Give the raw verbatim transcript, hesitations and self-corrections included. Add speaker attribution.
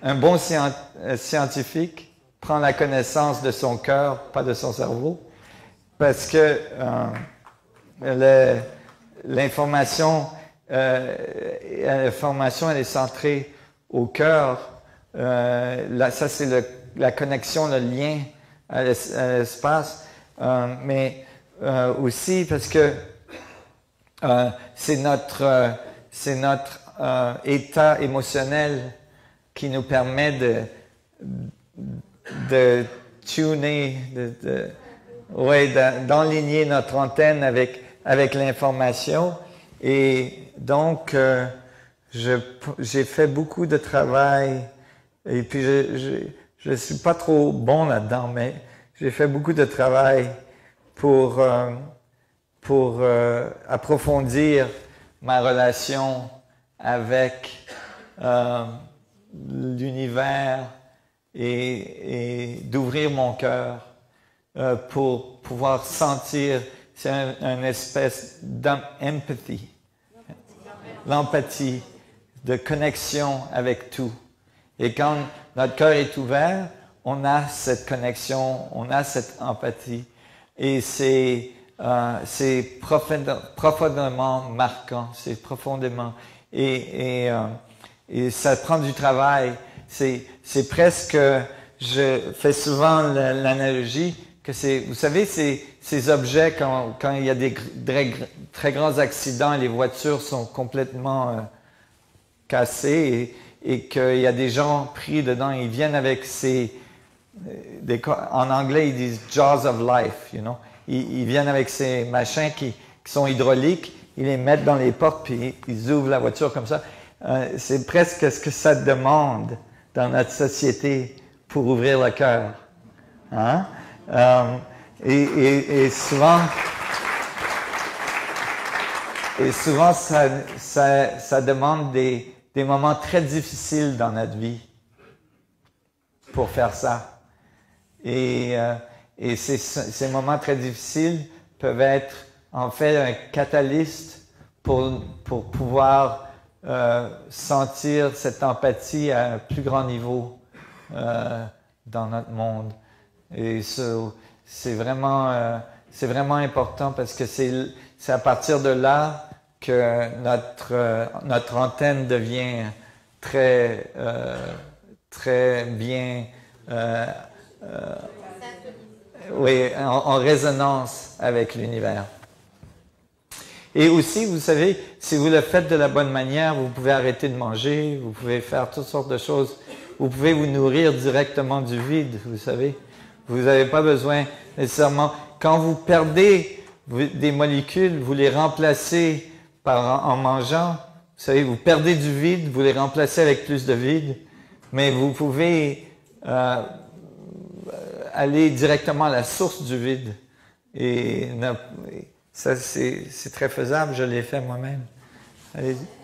Speaker 1: un bon scien- scientifique prend la connaissance de son cœur, pas de son cerveau, parce que euh, l'information, euh, l'information, elle est centrée au cœur. Euh, là, ça, c'est le, la connexion, le lien à l'espace, euh, mais euh, aussi parce que euh, c'est notre, euh, c'est notre euh, état émotionnel qui nous permet de, de tuner, de, de, ouais, d'enligner notre antenne avec, avec l'information. Et donc, euh, je, j'ai fait beaucoup de travail, et puis je ne suis pas trop bon là-dedans, mais j'ai fait beaucoup de travail pour, euh, pour euh, approfondir ma relation avec euh, l'univers et, et d'ouvrir mon cœur euh, pour pouvoir sentir, c'est un, un espèce d'empathie, l'empathie, de connexion avec tout. Et quand notre cœur est ouvert, on a cette connexion, on a cette empathie. Et c'est euh, c'est profondément marquant, c'est profondément... Et, et, euh, et ça prend du travail. C'est c'est presque... Je fais souvent l'analogie que c'est... Vous savez, ces, ces objets, quand, quand il y a des très, très grands accidents, les voitures sont complètement euh, cassées et, et qu'il y a des gens pris dedans, ils viennent avec ces... Des, en anglais, ils disent « jaws of life », you know. Ils, ils viennent avec ces machins qui, qui sont hydrauliques, ils les mettent dans les portes, puis ils ouvrent la voiture comme ça. Euh, c'est presque ce que ça demande dans notre société pour ouvrir le cœur. Hein? Euh, et, et, et souvent, et souvent ça, ça, ça demande des, des moments très difficiles dans notre vie pour faire ça. Et, euh, et ces, ces moments très difficiles peuvent être en fait un catalyste pour, pour pouvoir euh, sentir cette empathie à un plus grand niveau euh, dans notre monde. Et c'est vraiment, euh, c'est vraiment important parce que c'est à partir de là que notre, euh, notre antenne devient très, euh, très bien euh, euh, oui, en, en résonance avec l'univers. Et aussi, vous savez, si vous le faites de la bonne manière, vous pouvez arrêter de manger, vous pouvez faire toutes sortes de choses. Vous pouvez vous nourrir directement du vide, vous savez. Vous n'avez pas besoin nécessairement... Quand vous perdez des molécules, vous les remplacez par, en mangeant. Vous savez, vous perdez du vide, vous les remplacez avec plus de vide. Mais vous pouvez euh, aller directement à la source du vide. Et ça, c'est très faisable, je l'ai fait moi-même. Allez-y.